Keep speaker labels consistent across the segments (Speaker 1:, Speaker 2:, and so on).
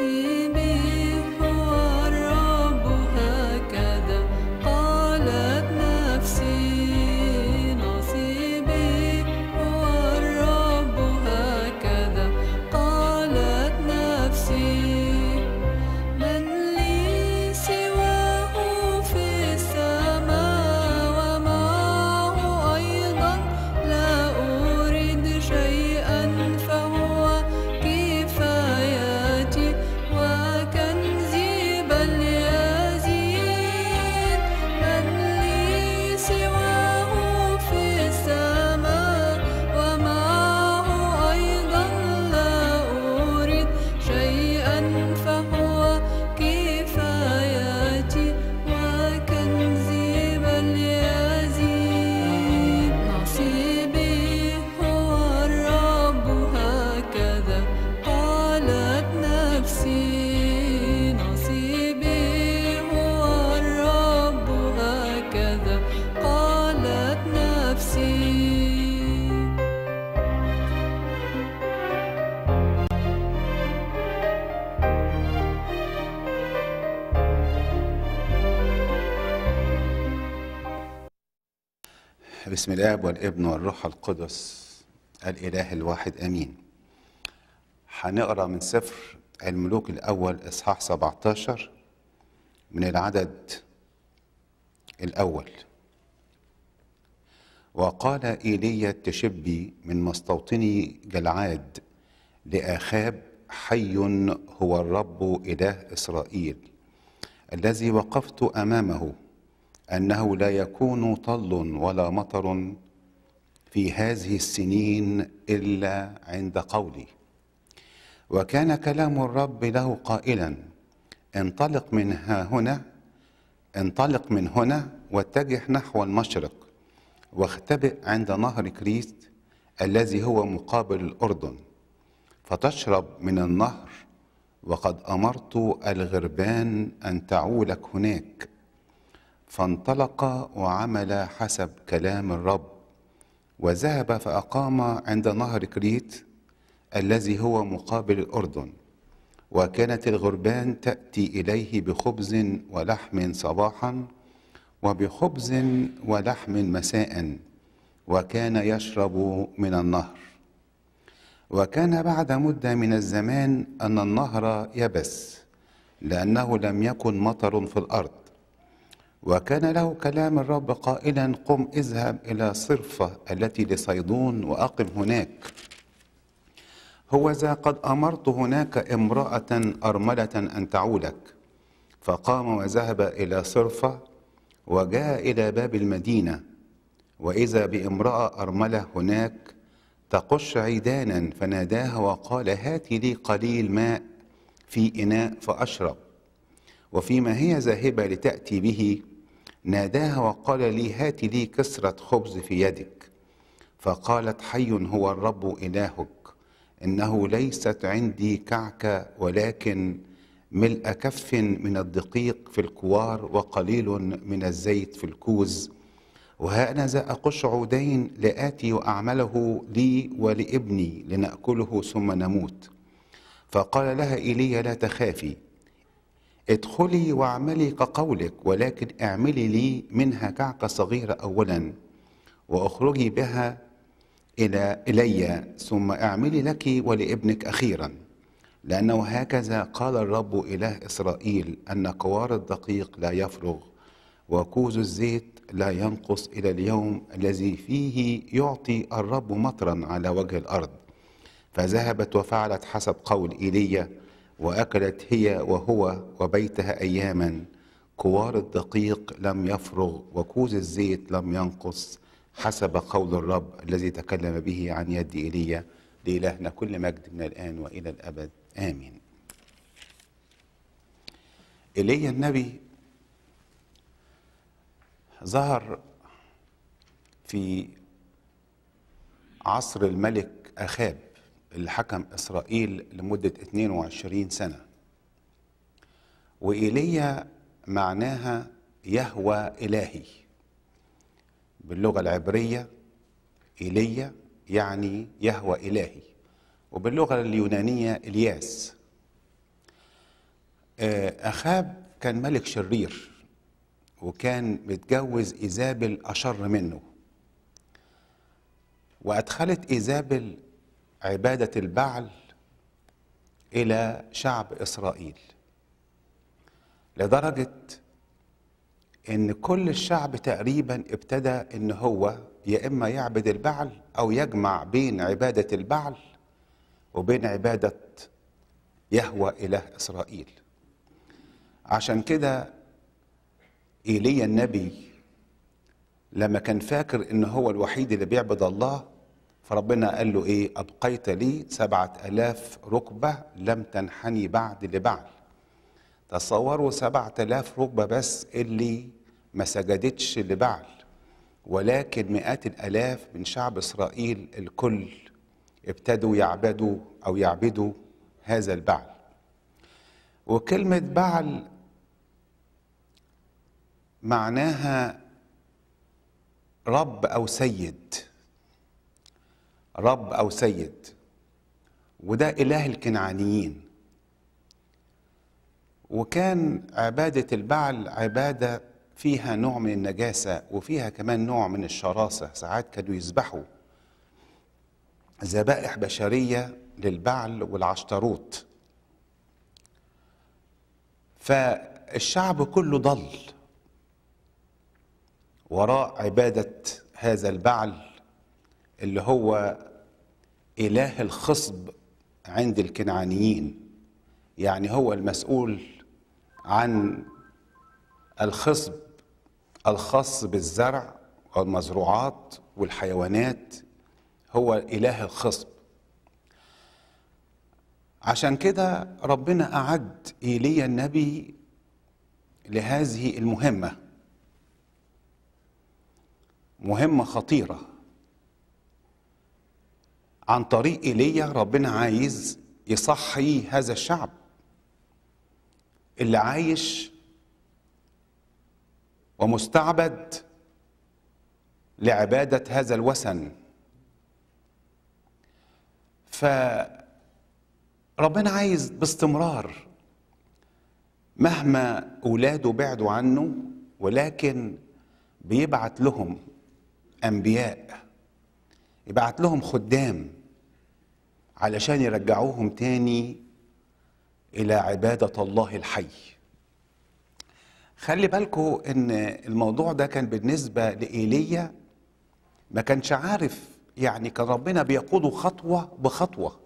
Speaker 1: بسم الآب والابن والروح القدس الإله الواحد آمين. هنقرأ من سفر الملوك الأول إصحاح 17 من العدد الأول. وقال إيليا التشبي من مستوطني جلعاد لآخاب: حي هو الرب إله إسرائيل الذي وقفت أمامه، أنه لا يكون طل ولا مطر في هذه السنين إلا عند قولي. وكان كلام الرب له قائلا: انطلق من هنا واتجه نحو المشرق، واختبئ عند نهر كريت الذي هو مقابل الأردن، فتشرب من النهر، وقد أمرت الغربان أن تعولك هناك. فانطلق وعمل حسب كلام الرب، وذهب فأقام عند نهر كريت الذي هو مقابل الأردن. وكانت الغربان تأتي إليه بخبز ولحم صباحا وبخبز ولحم مساء، وكان يشرب من النهر. وكان بعد مدة من الزمان أن النهر يبس، لأنه لم يكن مطر في الأرض. وكان له كلام الرب قائلا: قم اذهب إلى صرفة التي لصيدون وأقم هناك، هوذا قد أمرت هناك امرأة أرملة أن تعولك. فقام وذهب إلى صرفة، وجاء إلى باب المدينة، وإذا بامرأة أرملة هناك تقش عيدانا، فناداها وقال: هاتي لي قليل ماء في إناء فأشرب. وفيما هي ذاهبة لتأتي به ناداها وقال لي: هات لي كسرة خبز في يدك. فقالت: حي هو الرب إلهك، إنه ليست عندي كعكة، ولكن ملء كف من الدقيق في الكوار وقليل من الزيت في الكوز. وهانذا أقش عودين لآتي وأعمله لي ولابني لنأكله ثم نموت. فقال لها إيليا: لا تخافي، ادخلي واعملي كقولك، ولكن اعملي لي منها كعكة صغيرة أولا، وأخرجي بها إلي، ثم اعملي لك ولابنك أخيرا. لأنه هكذا قال الرب إله إسرائيل: أن كوار الدقيق لا يفرغ، وكوز الزيت لا ينقص إلى اليوم الذي فيه يعطي الرب مطرا على وجه الأرض. فذهبت وفعلت حسب قول إيليا، وأكلت هي وهو وبيتها أياما. كوار الدقيق لم يفرغ، وكوز الزيت لم ينقص، حسب قول الرب الذي تكلم به عن يد إيليا. لإلهنا كل مجد من الآن وإلى الأبد آمين. إيليا النبي ظهر في عصر الملك آخاب اللي حكم إسرائيل لمدة 22 سنة. وإيليا معناها يهوى إلهي باللغة العبرية. إيليا يعني يهوى إلهي، وباللغة اليونانية إلياس. أخاب كان ملك شرير، وكان متجوز إيزابل أشر منه، وأدخلت إيزابل عبادة البعل إلى شعب إسرائيل، لدرجة إن كل الشعب تقريبا ابتدى إن هو يا إما يعبد البعل أو يجمع بين عبادة البعل وبين عبادة يهوه إله إسرائيل. عشان كده إيليا النبي لما كان فاكر إن هو الوحيد اللي بيعبد الله، فربنا قال له إيه؟ أبقيت لي 7000 ركبة لم تنحني بعد لبعل. تصوروا 7000 ركبة بس اللي ما سجدتش لبعل، ولكن مئات الآلاف من شعب إسرائيل الكل ابتدوا يعبدوا هذا البعل. وكلمة بعل معناها رب أو سيد، رب أو سيد، وده إله الكنعانيين. وكان عبادة البعل عبادة فيها نوع من النجاسة وفيها كمان نوع من الشراسة. ساعات كانوا يذبحوا ذبائح بشرية للبعل والعشتروت، فالشعب كله ضل وراء عبادة هذا البعل اللي هو إله الخصب عند الكنعانيين، يعني هو المسؤول عن الخصب الخاص بالزرع والمزروعات والحيوانات، هو إله الخصب. عشان كده ربنا أعد إيليا النبي لهذه المهمة، مهمة خطيرة. عن طريق إيليا ربنا عايز يصحي هذا الشعب اللي عايش ومستعبد لعبادة هذا الوثن. فربنا عايز باستمرار مهما أولاده بعدوا عنه، ولكن بيبعت لهم أنبياء، يبعت لهم خدام علشان يرجعوهم تاني إلى عبادة الله الحي. خلي بالكم إن الموضوع ده كان بالنسبة لإيليا ما كانش عارف، يعني كان ربنا بيقوده خطوة بخطوة.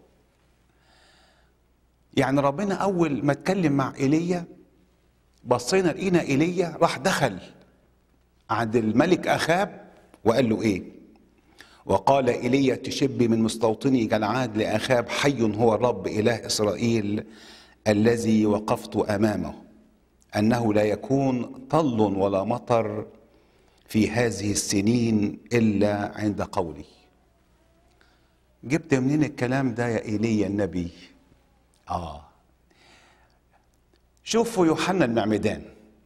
Speaker 1: يعني ربنا أول ما اتكلم مع إيليا بصينا لقينا إيليا راح دخل عند الملك أخاب وقال له إيه؟ وقال إيليا تشبي من مستوطني جلعاد لأخاب حي هو الرب إله إسرائيل الذي وقفت أمامه أنه لا يكون طل ولا مطر في هذه السنين إلا عند قولي. جبت منين الكلام ده يا إيليا النبي؟ شوفوا يوحنا المعمدان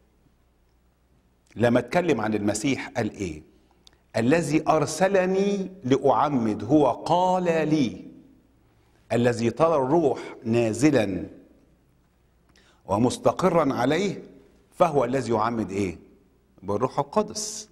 Speaker 1: لما اتكلم عن المسيح قال إيه؟ الذي أرسلني لأعمد هو قال لي الذي ترى الروح نازلا ومستقرا عليه فهو الذي يعمد إيه؟ بالروح القدس.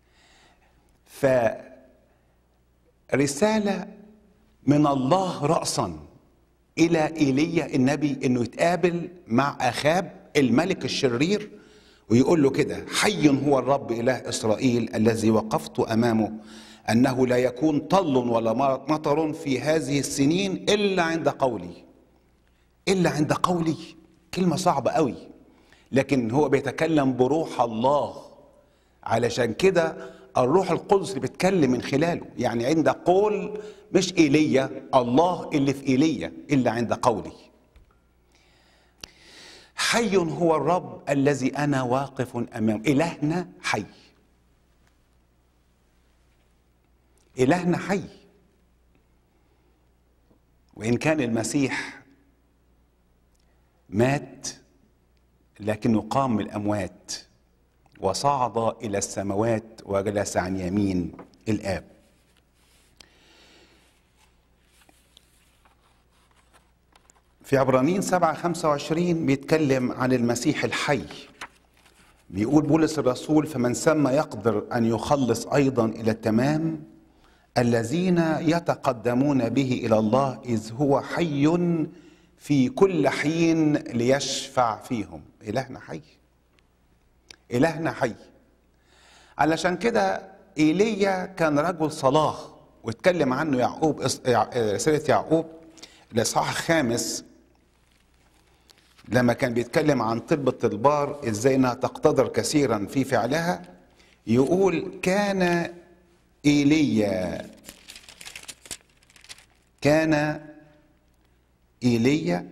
Speaker 1: فرسالة من الله رأسا إلى إيليا النبي إنه يتقابل مع أخاب الملك الشرير ويقول له كده حي هو الرب إله إسرائيل الذي وقفت أمامه أنه لا يكون طل ولا مطر في هذه السنين إلا عند قولي. إلا عند قولي كلمة صعبة قوي، لكن هو بيتكلم بروح الله، علشان كده الروح القدس اللي بيتكلم من خلاله. يعني عند قول مش إيليا، الله اللي في إيليا إلا عند قولي. حي هو الرب الذي أنا واقف أمامه. إلهنا حي، إلهنا حي. وإن كان المسيح مات لكنه قام من الأموات وصعد إلى السماوات وجلس عن يمين الآب. في في عبرانيين 7:25 بيتكلم عن المسيح الحي. بيقول بولس الرسول: فمن ثم يقدر أن يخلص أيضا إلى التمام الذين يتقدمون به إلى الله، إذ هو حي في كل حين ليشفع فيهم. إلهنا حي، إلهنا حي. علشان كده إيليا كان رجل صلاة، واتكلم عنه يعقوب، رسالة يعقوب الإصحاح 5 لما كان بيتكلم عن طلبة البار ازاي انها تقتدر كثيرا في فعلها. يقول: كان إيليا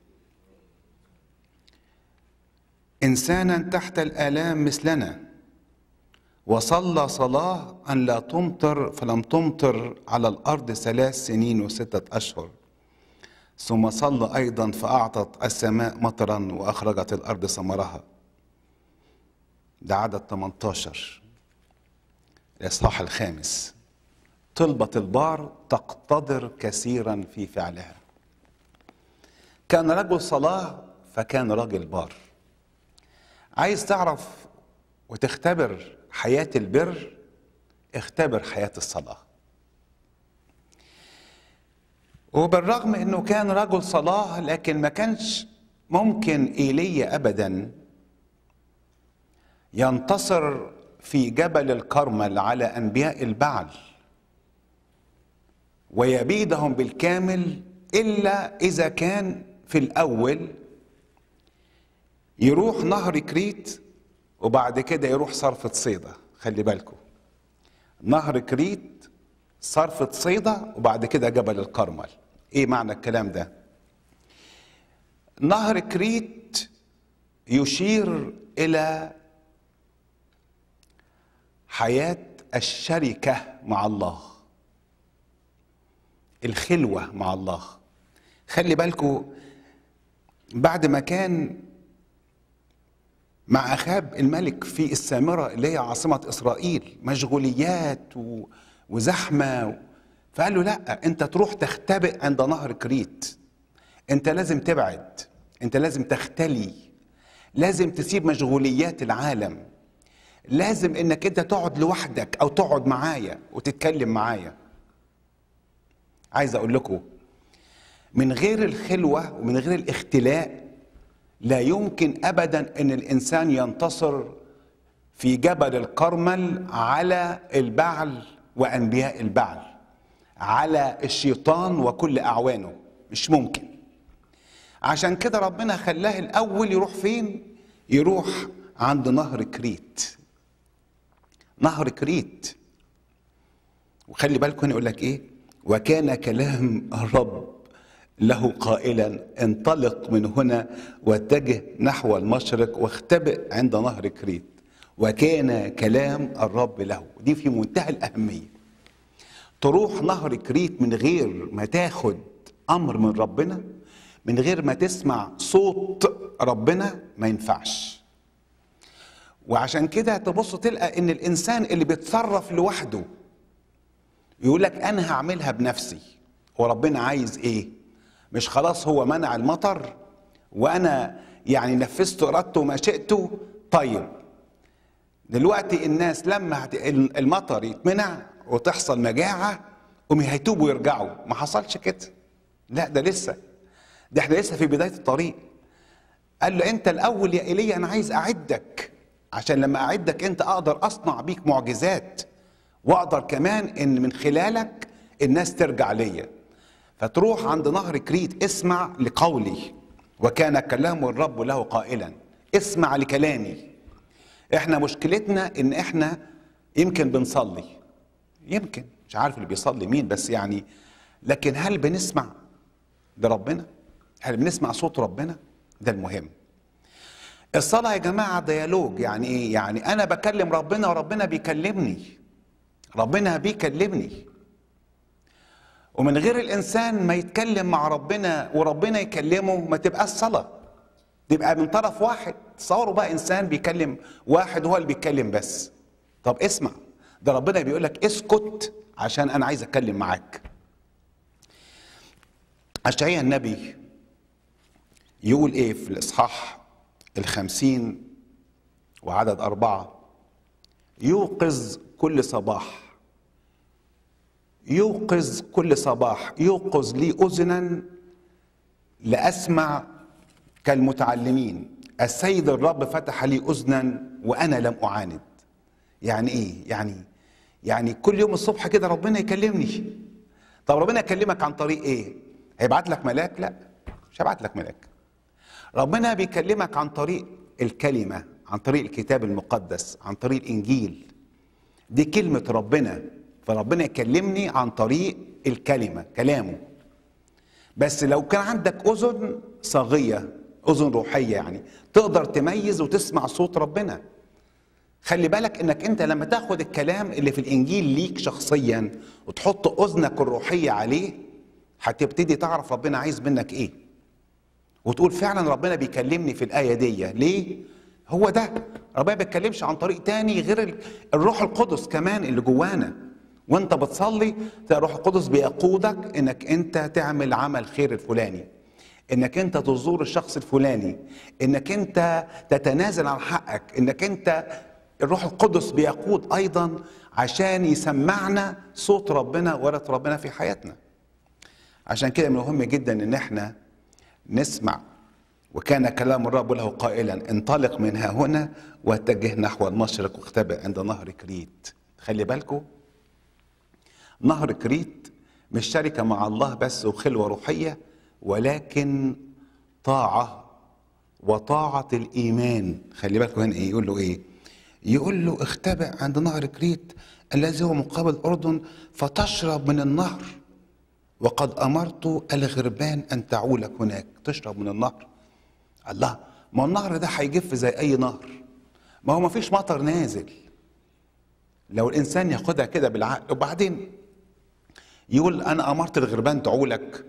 Speaker 1: إنسانا تحت الآلام مثلنا، وصلى صلاة أن لا تمطر، فلم تمطر على الأرض 3 سنين و6 أشهر. ثم صلى أيضا فأعطت السماء مطرا وأخرجت الأرض ثمرها. ده عدد 18 الإصحاح 5. طلبة البار تقتدر كثيرا في فعلها. كان رجل صلاة فكان راجل بار. عايز تعرف وتختبر حياة البر؟ اختبر حياة الصلاة. وبالرغم انه كان رجل صلاة، لكن ما كانش ممكن ايليا ابدا ينتصر في جبل الكرمل على انبياء البعل ويبيدهم بالكامل الا اذا كان في الاول يروح نهر كريت وبعد كده يروح صرفة صيدا. خلي بالكم، نهر كريت، صرفة صيدا، وبعد كده جبل الكرمل. ايه معنى الكلام ده؟ نهر كريت يشير الى حياة الشركة مع الله، الخلوة مع الله. خلي بالكم، بعد ما كان مع أخاب الملك في السامرة اللي هي عاصمة إسرائيل مشغوليات وزحمة، فقال له: لا، انت تروح تختبئ عند نهر كريت. انت لازم تبعد، انت لازم تختلي، لازم تسيب مشغوليات العالم، لازم انك انت تقعد لوحدك او تقعد معايا وتتكلم معايا. عايز اقول لكم، من غير الخلوة ومن غير الاختلاء لا يمكن ابدا ان الانسان ينتصر في جبل الكرمل على البعل وانبياء البعل، على الشيطان وكل اعوانه. مش ممكن. عشان كده ربنا خلاه الاول يروح فين؟ يروح عند نهر كريت. نهر كريت. وخلي بالكم يقول لك ايه: وكان كلام الرب له قائلا: انطلق من هنا واتجه نحو المشرق واختبئ عند نهر كريت. وكان كلام الرب له. دي في منتهى الأهمية. تروح نهر كريت من غير ما تاخد أمر من ربنا، من غير ما تسمع صوت ربنا، ما ينفعش. وعشان كده تبص تلقى ان الانسان اللي بيتصرف لوحده يقول لك انا هعملها بنفسي. وربنا عايز ايه؟ مش خلاص هو منع المطر وانا يعني نفذت ارادته ومشيئته؟ طيب دلوقتي الناس لما المطر يتمنع وتحصل مجاعة هيتوبوا ويرجعوا. ما حصلش كده. لا، ده لسه، ده احنا لسه في بداية الطريق. قال له: انت الاول يا ايليا انا عايز اعدك، عشان لما اعدك انت اقدر اصنع بيك معجزات، واقدر كمان ان من خلالك الناس ترجع ليا. فتروح عند نهر كريت، اسمع لقولي. وكان كلام الرب له قائلا: اسمع لكلامي. احنا مشكلتنا ان احنا يمكن بنصلي، يمكن مش عارف اللي بيصلي مين، بس يعني لكن هل بنسمع لربنا؟ هل بنسمع صوت ربنا؟ ده المهم. الصلاة يا جماعة ديالوج. يعني ايه؟ يعني انا بكلم ربنا وربنا بيكلمني، ربنا بيكلمني. ومن غير الانسان ما يتكلم مع ربنا وربنا يكلمه ما تبقاش صلاة، تبقى من طرف واحد. تصوروا بقى انسان بيكلم واحد هو اللي بيتكلم بس. طب اسمع، ده ربنا بيقول لك اسكت عشان انا عايز اتكلم معاك. اشعياء النبي يقول ايه في الإصحاح 50 وعدد 4؟ يوقظ كل صباح، يوقظ كل صباح، يوقظ لي أذنا لأسمع كالمتعلمين، السيد الرب فتح لي أذنا وأنا لم أعاند. يعني ايه؟ يعني كل يوم الصبح كده ربنا يكلمني. طب ربنا يكلمك عن طريق ايه؟ هيبعت لك ملاك؟ لا، مش هيبعت لك ملاك. ربنا بيكلمك عن طريق الكلمة، عن طريق الكتاب المقدس، عن طريق الإنجيل. دي كلمة ربنا، فربنا يكلمني عن طريق الكلمة، كلامه. بس لو كان عندك أذن صاغية، أذن روحية، يعني تقدر تميز وتسمع صوت ربنا. خلي بالك انك انت لما تاخد الكلام اللي في الإنجيل ليك شخصيا وتحط أذنك الروحية عليه، هتبتدي تعرف ربنا عايز منك ايه، وتقول فعلا ربنا بيكلمني في الآية دي. ليه؟ هو ده ربنا ما بيتكلمش عن طريق تاني غير الروح القدس كمان اللي جوانا. وانت بتصلي تلاقي الروح القدس بيقودك انك انت تعمل عمل خير الفلاني، انك انت تزور الشخص الفلاني، انك انت تتنازل عن حقك، انك انت الروح القدس بيقود ايضا عشان يسمعنا صوت ربنا ورد ربنا في حياتنا. عشان كده مهم جدا ان احنا نسمع. وكان كلام الرب له قائلا انطلق من ها هنا واتجه نحو المشرق واختبئ عند نهر كريت. خلي بالكم، نهر كريت مش شركة مع الله بس وخلوة روحية، ولكن طاعة وطاعة الإيمان. خلي بالكم هنا ايه يقول له ايه؟ يقول له اختبئ عند نهر كريت الذي هو مقابل الأردن فتشرب من النهر، وقد أمرت الغربان أن تعولك هناك. تشرب من النهر؟ الله، ما النهر ده هيجف زي أي نهر، ما هو ما فيش مطر نازل. لو الإنسان ياخدها كده بالعقل. وبعدين يقول أنا أمرت الغربان تعولك.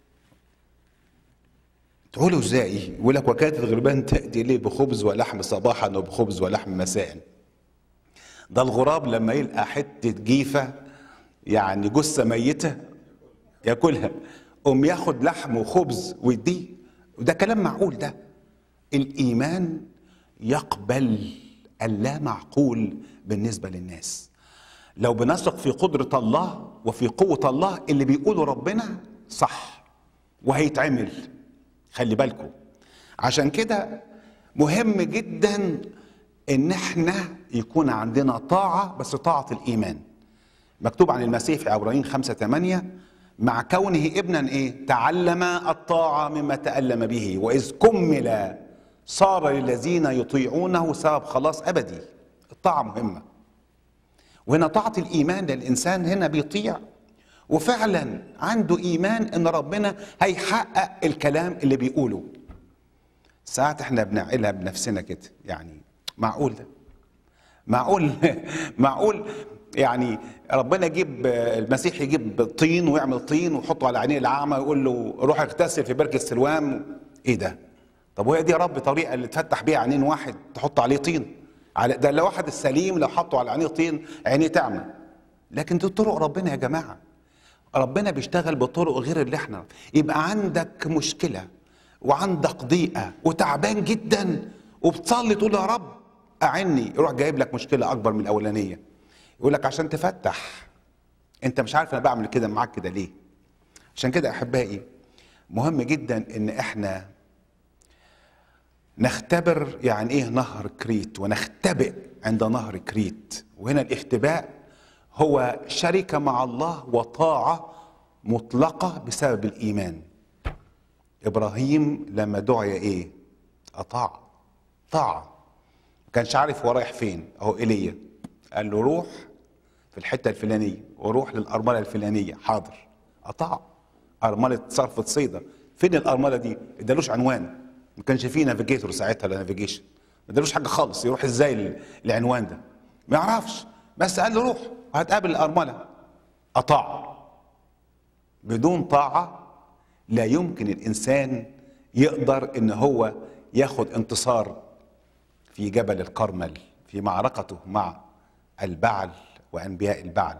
Speaker 1: تعوله إزاي؟ يقول لك وكانت الغربان تأتي إليه بخبز ولحم صباحا وبخبز ولحم مساء. ده الغراب لما يلقى حتة جيفة، يعني جثة ميتة، ياكلها، ياخد لحم وخبز ويديه. وده كلام معقول؟ ده الإيمان يقبل اللا معقول بالنسبة للناس. لو بنثق في قدرة الله وفي قوة الله، اللي بيقوله ربنا صح وهيتعمل. خلي بالكم، عشان كده مهم جدا ان احنا يكون عندنا طاعة، بس طاعة الإيمان. مكتوب عن المسيح في عبرانيين 5:8 مع كونه ابنا ايه؟ تعلم الطاعة مما تألم به، وإذ كمل صار للذين يطيعونه سبب خلاص أبدي. الطاعة مهمة. وهنا طاعة الإيمان للإنسان هنا بيطيع وفعلا عنده إيمان إن ربنا هيحقق الكلام اللي بيقوله. ساعات احنا بنعقلها بنفسنا كده، يعني معقول ده؟ معقول يعني ربنا يجيب المسيح يجيب طين ويعمل طين ويحطه على عينيه الأعمى ويقول له روح اغتسل في بركة سلوام؟ ايه ده؟ طب وهي دي يا رب طريقة اللي تفتح بيها عينين واحد تحط عليه طين؟ ده لو واحد السليم لو حطوا على عينيه طين عينيه تعمى. لكن دي طرق ربنا يا جماعة. ربنا بيشتغل بطرق غير اللي احنا. يبقى عندك مشكلة وعندك ضيقة وتعبان جدا وبتصلي تقول يا رب أعني، يروح جايب لك مشكلة أكبر من الأولانية. يقول لك عشان تفتح. أنت مش عارف أنا بعمل كده معاك كده ليه. عشان كده أحبائي مهم جدا إن احنا نختبر يعني إيه نهر كريت، ونختبئ عند نهر كريت. وهنا الاختباء هو شركة مع الله وطاعة مطلقة بسبب الإيمان. إبراهيم لما دعي إيه؟ أطاع. طاعة. ما كانش عارف هو رايح فين. أهو إيليا قال له روح في الحتة الفلانية وروح للأرملة الفلانية. حاضر. أطاع. أرملة صرفة صيدا. فين الأرملة دي؟ ادالوش عنوان. ما كانش فيه نافيجيتور ساعتها ولا نافيجيشن. ما ادالوش حاجة خالص. يروح إزاي العنوان ده؟ ما يعرفش. بس قال له روح وهتقابل الأرملة. أطاع. بدون طاعة لا يمكن الإنسان يقدر إن هو ياخد انتصار في جبل الكرمل في معركته مع البعل وأنبياء البعل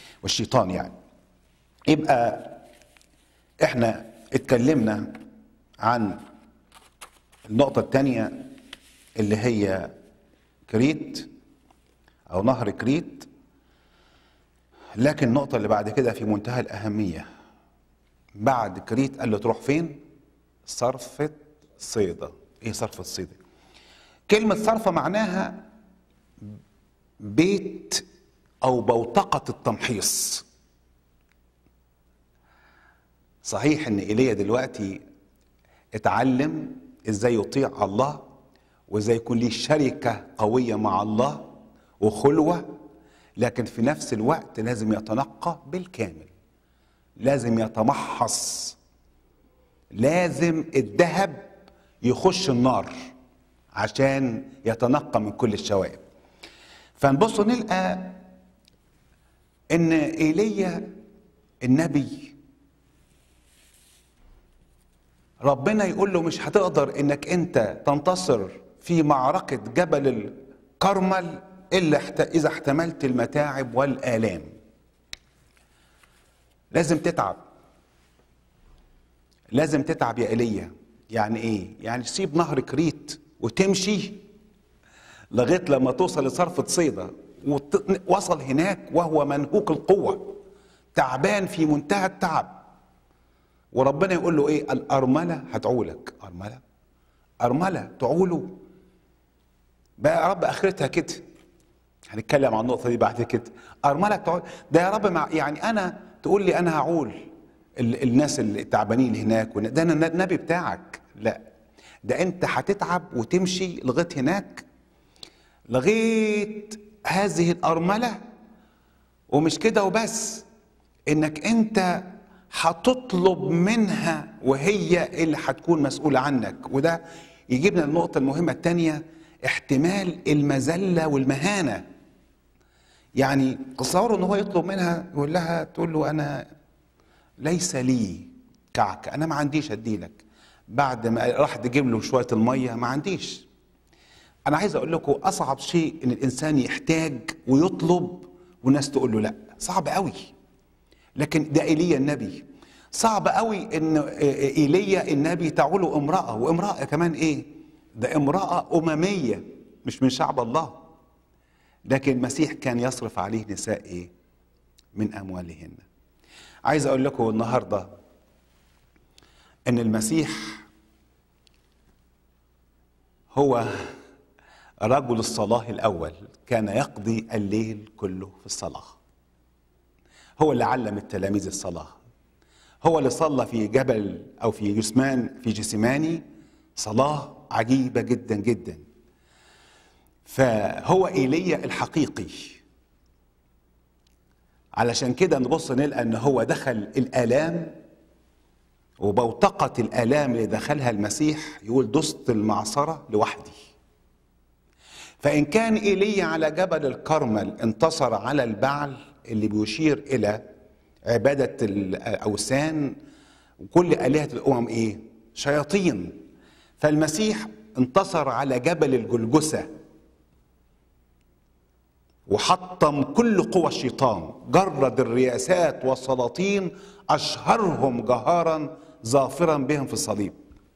Speaker 1: والشيطان. يعني يبقى احنا اتكلمنا عن النقطة الثانية اللي هي كريت أو نهر كريت، لكن النقطة اللي بعد كده في منتهى الأهمية. بعد كريت قال له تروح فين؟ صرفة صيدا. إيه صرفة صيدا؟ كلمة صرفة معناها بيت أو بوتقة التمحيص. صحيح إن إيليا دلوقتي اتعلم إزاي يطيع الله وإزاي يكون ليه شركة قوية مع الله وخلوة، لكن في نفس الوقت لازم يتنقى بالكامل، لازم يتمحص، لازم الذهب يخش النار عشان يتنقى من كل الشوائب. فنبص نلقى ان ايليا النبي ربنا يقول له مش هتقدر انك انت تنتصر في معركة جبل الكرمل الا اذا احتملت المتاعب والآلام. لازم تتعب، لازم تتعب يا ايليا. يعني ايه؟ يعني تسيب نهر كريت وتمشي لغايه لما توصل لصرفة صيدا، ووصل هناك وهو منهوك القوه، تعبان في منتهى التعب، وربنا يقول له ايه؟ الارمله هتعولك. ارمله تعوله بقى يا رب، اخرتها كده. هنتكلم عن النقطه دي بعد كده. ارمله تعول ده يا رب، يعني انا تقول لي انا هعول الناس التعبانين اللي هناك، ده انا النبي بتاعك؟ لا، ده انت هتتعب وتمشي لغايه هناك، لغايه هذه الارمله. ومش كده وبس، انك انت هتطلب منها وهي اللي هتكون مسؤوله عنك. وده يجيبنا النقطه المهمه الثانيه، احتمال المذله والمهانه. يعني تصوروا ان هو يطلب منها، يقول لها، تقول له انا ليس لي كعك، انا ما عنديش اديلك. بعد ما راح تجيب له شويه الميه، ما عنديش. انا عايز اقول لكم اصعب شيء ان الانسان يحتاج ويطلب والناس تقول له لا، صعب قوي. لكن ده ايليا النبي. صعب قوي ان ايليا النبي تعوله امراه، وامراه كمان ايه؟ ده امراه امميه مش من شعب الله. لكن المسيح كان يصرف عليه نساء ايه؟ من اموالهن. عايز اقول لكم النهارده ان المسيح هو رجل الصلاة الأول، كان يقضي الليل كله في الصلاة. هو اللي علم التلاميذ الصلاة، هو اللي صلى في جبل أو في جسماني صلاة عجيبة جدا جدا. فهو إيليا الحقيقي. علشان كده نبص نلقى أن هو دخل الآلام، وبوتقة الآلام اللي دخلها المسيح يقول دست المعصرة لوحدي. فإن كان إيليا على جبل الكرمل انتصر على البعل اللي بيشير إلى عبادة الأوثان وكل آلهة الأمم إيه؟ شياطين. فالمسيح انتصر على جبل الجلجثة وحطم كل قوى الشيطان، جرد الرياسات والسلاطين، أشهرهم جهارا ظافرا بهم في الصليب.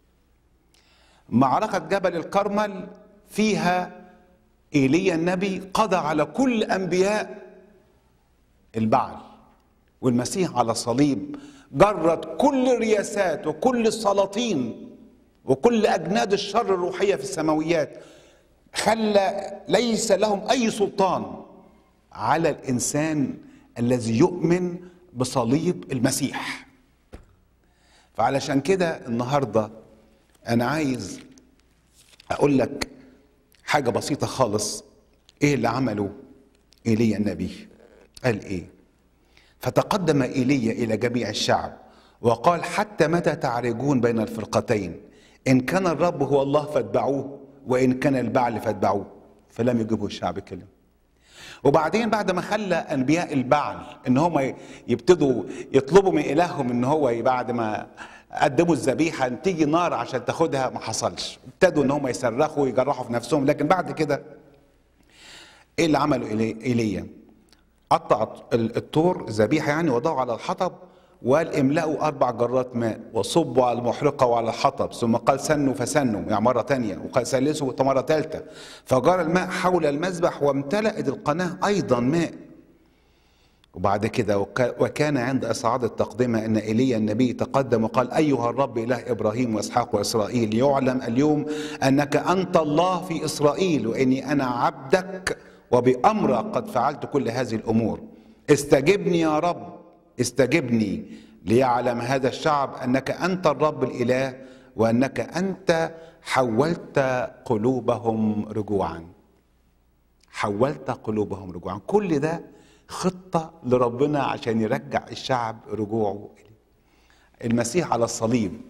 Speaker 1: معركة جبل الكرمل فيها ايليا النبي قضى على كل انبياء البعل، والمسيح على الصليب جرد كل الرياسات وكل السلاطين وكل اجناد الشر الروحيه في السماويات، خلى ليس لهم اي سلطان على الانسان الذي يؤمن بصليب المسيح. فعلشان كده النهارده انا عايز اقول لك حاجة بسيطة خالص. ايه اللي عمله ايليا النبي؟ قال ايه؟ فتقدم ايليا الى جميع الشعب وقال حتى متى تعرجون بين الفرقتين؟ ان كان الرب هو الله فاتبعوه، وان كان البعل فاتبعوه. فلم يجبه الشعب كلمة. وبعدين بعد ما خلى انبياء البعل ان هم يبتدوا يطلبوا من الههم ان هو بعد ما قدموا الذبيحه تيجي نار عشان تاخدها، ما حصلش. ابتدوا ان هم يصرخوا ويجرحوا في نفسهم. لكن بعد كده ايه اللي عمله ايليا؟ قطع الطور الذبيحه يعني وضعه على الحطب وقال املأوا 4 جرات ماء وصبوا على المحرقة وعلى الحطب، ثم قال سنوا فسنوا، يعني مرة تانية، وقال ثلثوا مرة ثالثة، فجرى الماء حول المذبح وامتلأت القناة أيضا ماء. وبعد كده وكان عند إصعاد التقدمة أن إيليا النبي تقدم وقال أيها الرب إله إبراهيم وإسحاق وإسرائيل، يعلم اليوم أنك أنت الله في إسرائيل، وإني أنا عبدك وبأمرك قد فعلت كل هذه الأمور. استجبني يا رب، استجبني، ليعلم هذا الشعب أنك أنت الرب الإله، وأنك أنت حولت قلوبهم رجوعا. حولت قلوبهم رجوعا. كل ده خطة لربنا عشان يرجع الشعب رجوعه إليه. المسيح على الصليب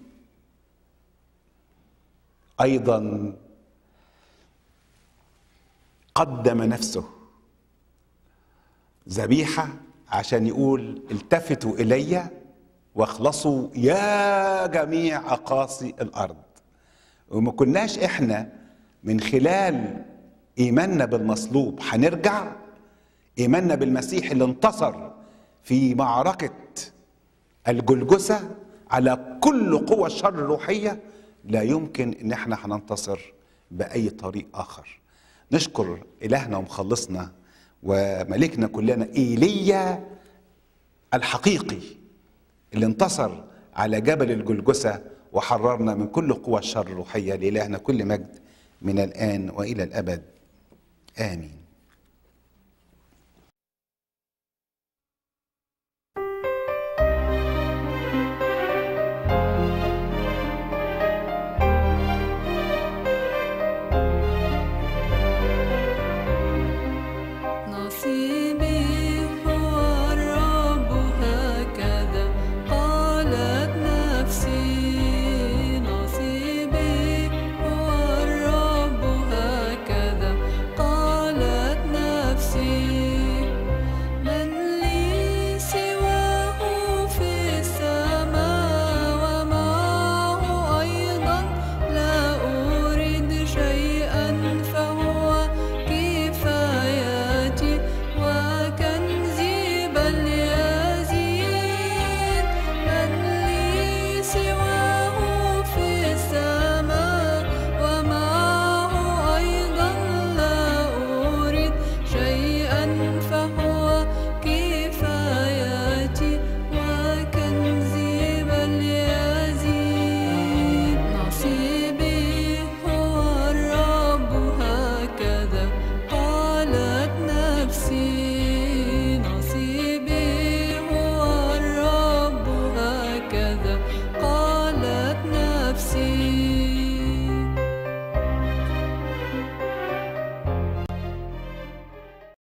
Speaker 1: أيضا قدم نفسه ذبيحة عشان يقول التفتوا إلي واخلصوا يا جميع أقاصي الأرض. وما كناش إحنا من خلال إيماننا بالمصلوب هنرجع، إيماننا بالمسيح اللي انتصر في معركة الجلجثة على كل قوى الشر الروحية، لا يمكن إن احنا هننتصر بأي طريق آخر. نشكر إلهنا ومخلصنا وملكنا كلنا إيليا الحقيقي اللي انتصر على جبل الجلجثة وحررنا من كل قوى الشر الروحية. لإلهنا كل مجد من الآن وإلى الأبد، آمين.